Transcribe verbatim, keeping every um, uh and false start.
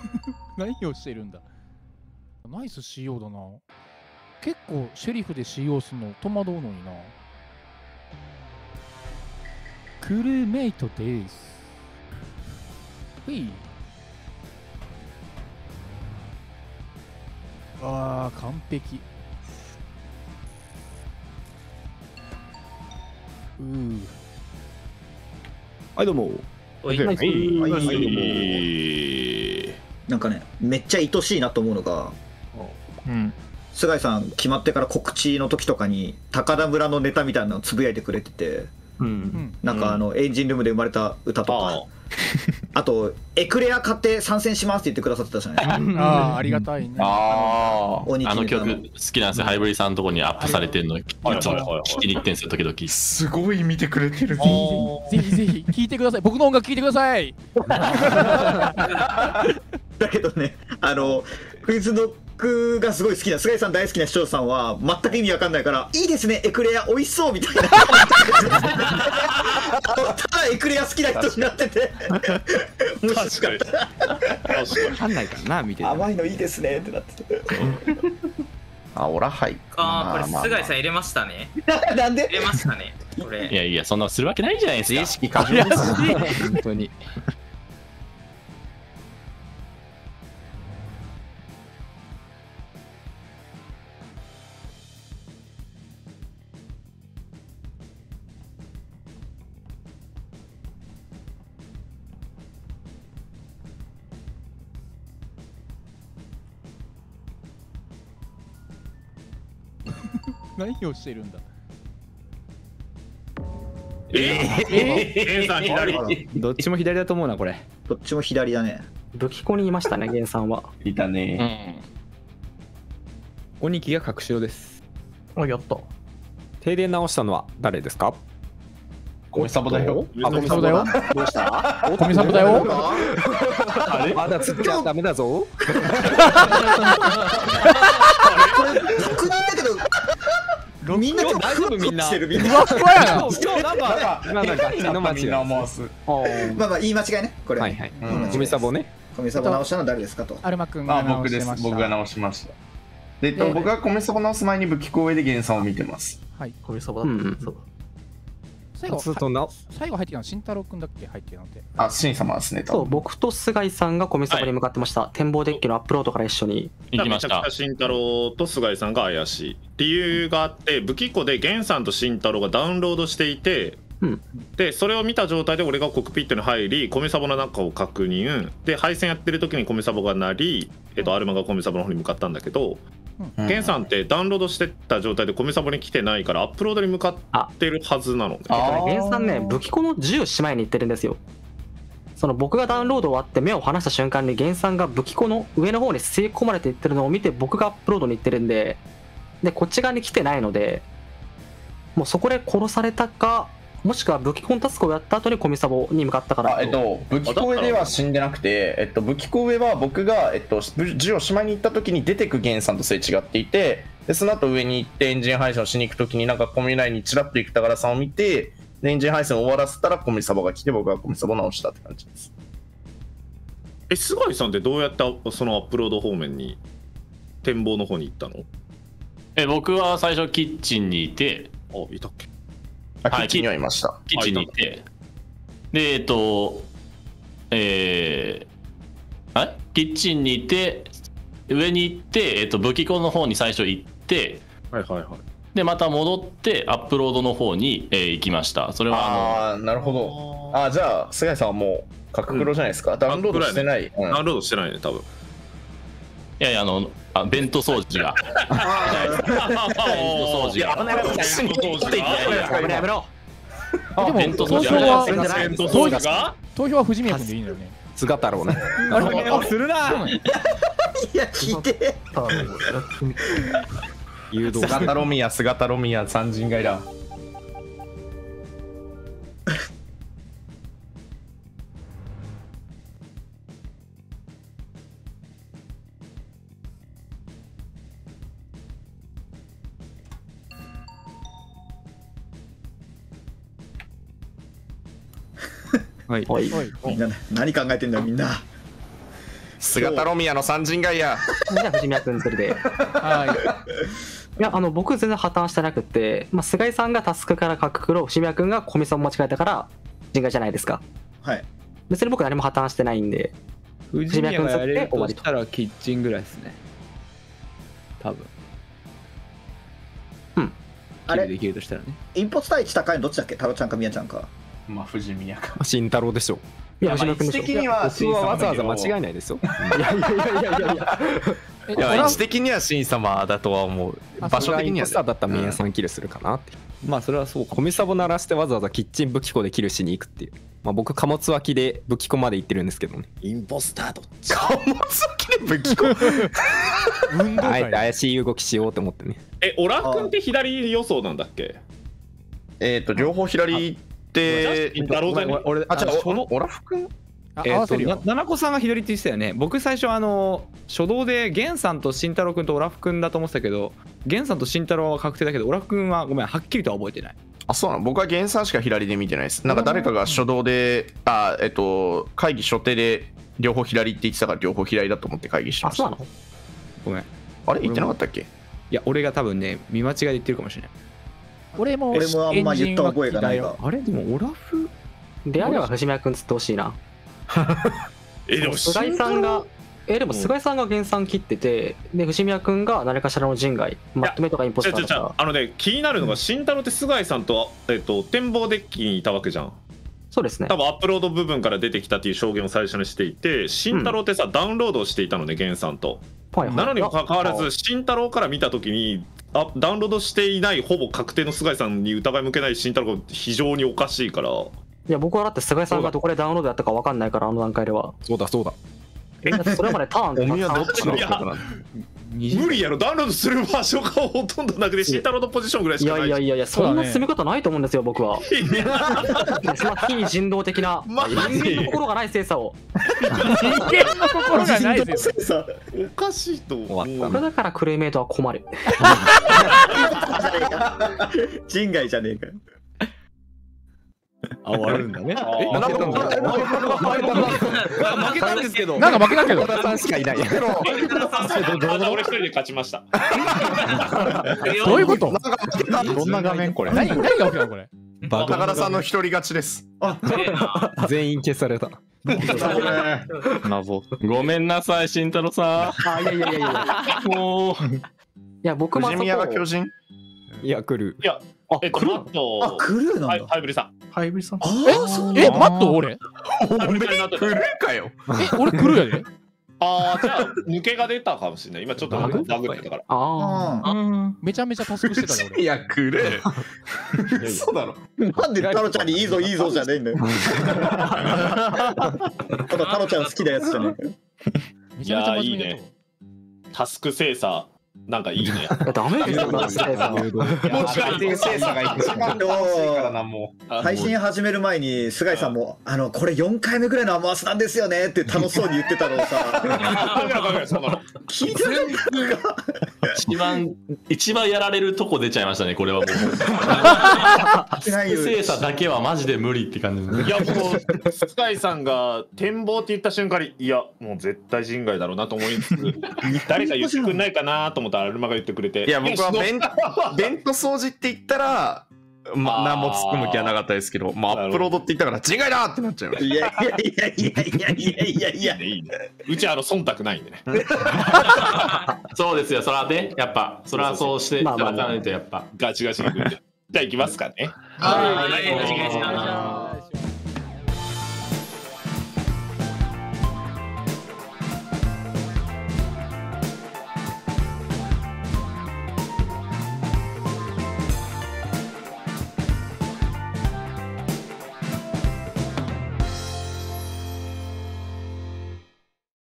何をしてるんだ。ナイス シーオー だな。結構シェリフで シーオー するの戸惑うのにな。クルーメイトです。ほい。ああ、完璧。うー。 はい、どうも。 はい、 はい、 はい、 はい、どうも。 なんかね、めっちゃ愛しいなと思うのが、 うん、 菅井さん決まってから告知の時とかに高田村のネタみたいなのをつぶやいてくれてて、 うん、 なんかあの、うん、エンジンルームで生まれた歌とか、あ, あとエクレア買って参戦しますって言ってくださってたじゃないですか。 ああ、ありがたいね。 ああ、あの曲好きなんですよ。ハイブリさんのとこにアップされてるの、いつも聞きに行ってんすよ、時々。 すごい見てくれてる。 ぜひぜひ聴いてください。僕の音楽聴いてください。 だけどね、あのクイズノックがすごい好きな菅井さん大好きな視聴者さんは全く意味わかんないから「いいですねエクレア美味しそう」みたいなただエクレア好きな人になってて面白かった。 分かんないからな、見てて甘いのいいですねってなっててあ、オラハイ。 ああ、これ菅井さん入れましたね。 なんで入れましたねこれ。 いやいや、そんなするわけないじゃないですか。 意識過剰です。本当に。 何をしてるんだ。 えええゲンさん左。 どっちも左だと思うな、これ。 どっちも左だね。 武器庫にいましたね、ゲンさんは。 いたね。うん。鬼木が隠しろです。 あ、やった。 停電直したのは誰ですか？ 米サボだよ。 あ、米サボだよ。 どうした米サボだよ。 あれまだ釣っちゃダメだぞ。 確認だけどみんな今日大丈夫みんな。 してるみんな。 ふわふわやな。 今日なんか今なんかの間違い。 まあまあ言い間違いねこれ。 はいはい。米サボね。 米サボ直したのは誰ですかと。 アルマ君が直してました。 僕が直しました。で、えっと、僕が米サボ直す前に武器庫上で原産を見てます。 はい。 米サボだった。そう。 最後最後入ってきたの慎太郎君だっけ入ってきたのって。 あ、慎様ですね。 そう、僕と菅井さんが米サボに向かってました。展望デッキのアップロードから一緒に行きました。 慎太郎と菅井さんが怪しい理由があって、武器庫で源さんと慎太郎がダウンロードしていて、うん、でそれを見た状態で俺がコックピットに入り米サボの中を確認で、配線やってる時に米サボが鳴り、えっと、アルマが米サボの方に向かったんだけど、源さんってダウンロードしてた状態で米サボに来てないからアップロードに向かってるはずなのね。 源さんね、武器庫のじゅうしまいに行ってるんですよ。その僕がダウンロード終わって目を離した瞬間に源さんが武器庫の上の方に吸い込まれていってるのを見て、僕がアップロードに行ってるんで、でこっち側に来てないので、もうそこで殺されたか、もしくは武器庫のタスクをやった後に米サボに向かったから。 えっと武器庫上では死んでなくて、えっと武器庫上は僕がえっと銃をしまいに行った時に出てく源さんとすれ違っていて、でその後上に行ってエンジン配線をしに行く時になんかコミュ内にチラッと生田原さんを見て、でエンジン配線を終わらせたら米サボが来て、僕が米サボ直したって感じです。 え、菅井さんってどうやってそのアップロード方面に展望の方に行ったの？ え、僕は最初キッチンにいて。 あ、いたっけ？ キッチンにはいました。 キッチンにいて、で、えっと、えー、あキッチンにいて、上に行って、えっと、武器庫の方に最初行って、 はいはいはい。 で、また戻って、アップロードの方に、えー、行きました。それはあの、あー、なるほど。あ、じゃあ、菅井さんはもう、角黒じゃないですか。うん、ダウンロードしてない。 うん、ダウンロードしてないね、多分。 いやいや、あの、あベント掃除が。ベント掃除が。危ない危ない。 やめろ。 でも投票は投票は藤宮君でいいんだよね。 菅太郎ね。 あれするな。 いや聞いて。 誘導。菅太郎宮菅太郎宮三人街だ。 はい、みんな何考えてんだよみんな。 菅太郎宮の三陣街や。 じゃあ藤宮君それで。 はいやあの僕全然破綻してなくて、まあ、菅井さんがタスクから角黒、藤宮君が小見さんを間違えたから人外じゃないですか。 はい。 別に僕何も破綻してないんで。 藤宮がやれるとしたらキッチンぐらいですね。多分。 うん。 あれできるとしたらね。 インポスター値高いのどっちだっけ？太郎ちゃんか宮ちゃんか。 まあ藤宮か。 慎太郎でしょ。 いや、 まあ位置的には僕はわざわざ間違いないですよ。 いやいやいやいやいやいや。 いや位置的には新様だとは思う。場所的にはスターだったら宮さんキルするかなって。まあそれはそうか。コミサボ鳴らしてわざわざキッチン武器庫でキルしに行くっていう。まあ僕貨物脇で武器庫まで行ってるんですけどね。 インポスターと貨物脇で武器庫。 あえて怪しい動きしようと思ってね。 えオラフ君って左予想なんだっけ？ えっと両方左って俺あじゃあオラフ君えー、とななこさんが左って言ってたよね。僕最初あの初動で源さんと慎太郎君とオラフ君だと思ってたけど、源さんと慎太郎は確定だけどオラフ君はごめんはっきりとは覚えてない。 あそうなの。僕は源さんしか左で見てないです。なんか誰かが初動であえっと会議初手で両方左って言ってたから両方左だと思って会議してました。 あそうなの？ ごめんあれ言ってなかったっけ？ いや俺が多分ね見間違いで言ってるかもしれない。 俺も俺もあんま言った覚えがないが。 あれでもオラフであれば藤宮君つってほしいな。 えでも菅井さんがえでも菅井さんが原産切ってて、で藤宮君が何かしらの人外まとめとかインポスターとか。 あのね気になるのが慎太郎って菅井さんと、えっと、展望デッキにいたわけじゃん。 そうですね。 多分アップロード部分から出てきたっていう証言を最初にしていて、慎太郎ってさ、うん、ダウンロードをしていたのね源さんと、はいはい、なのにもかかわらず慎太郎から見た時にあダウンロードしていないほぼ確定の菅井さんに疑い向けない慎太郎が非常におかしいから。 いや僕はだって菅井さんがどこでダウンロードやったか分かんないから、あの段階では。 そうだそうだ。 えだってそれまでターンとかおみはどっちのことなの？ 無理やろ。ダウンロードする場所がほとんどなくて慎太郎のポジションぐらいしかない。 いやいやいやいや、そんな進み方ないと思うんですよ僕は。そんな非人道的な人間の心がない精査を。 人間の心がない精査。 おかしいと思う。 これだからクレイメイトは困る。 人外じゃねえか。 あ終わるんだね。 え負けたんだ。 負けたんですけど。 なんか負けたけど。 小田さんしかいない。 俺一人で勝ちました。 どういうこと？ どんな画面これ？ 何何が起きたのこれ？ 高田さんの一人勝ちです。 全員消された。 謎。ごめんなさい慎太郎さん。あいやいやいやいや。 もう。 いや僕も藤宮が巨人。 いや来る。 いや。 あ、 えっと、マット、 あ、クルーなんだ。 ハイブリさん。 ハイブリさん。 え、え、マット俺？ 俺クルーかよ。 え、俺クルーやで。 ああ、じゃあ抜けが出たかもしれない。今ちょっとバグってたから。 ああ、めちゃめちゃタスクしてたから俺。 いやクルー。そうだろ。 なんでタロちゃんにいいぞいいぞじゃねえんだよ。ただタロちゃん好きなやつじゃねえかよ。 いやいいね。タスク精査。なんかいいね。 ダメですよ、 もしかして精査が一番からなもう。 配信始める前に菅井さんもあのこれよんかいめぐらいの雨脚なんですよねって楽しそうに言ってたのをさ。聞いてないか。 一番一番やられるとこ出ちゃいましたねこれはもう。精査だけはマジで無理って感じですね。 いやもう菅井さんが展望って言った瞬間にいやもう絶対人外だろうなと思いつつ誰か言ってくんないかなと思ったらアルマが言ってくれて。 いや僕はベンベント掃除って言ったらまあ何も突っ込む気はなかったですけど、まあアップロードって言ったから人外だってなっちゃいました。 いやいやいやいやいやいやいやいやいいね。うちあの忖度ないんでね。 そうですよそらねやっぱそれはそうしていただかないとやっぱガチガチにいくんで。じゃあ行きますかね。 はいお願いします。